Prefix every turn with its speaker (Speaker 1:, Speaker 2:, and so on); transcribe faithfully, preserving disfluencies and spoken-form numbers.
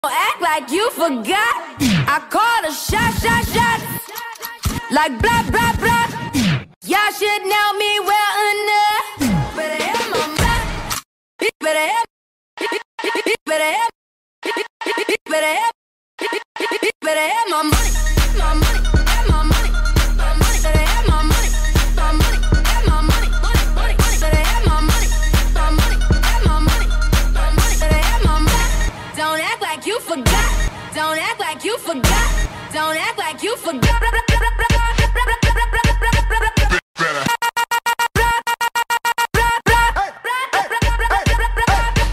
Speaker 1: Don't act like you forgot. I called a shot, shot, shot. Like blah, blah, blah. Y'all should know me well enough. Better have my mind. Better have. Better have. Better have. Better have my money. My money. Have my money. My money. Better have my money. My money. Have my money. Money. Money. Better have my money. My money. Have my money. My money. Better have my money. Don't act like you forgot. Don't act like you forgot. Don't act like you forgot.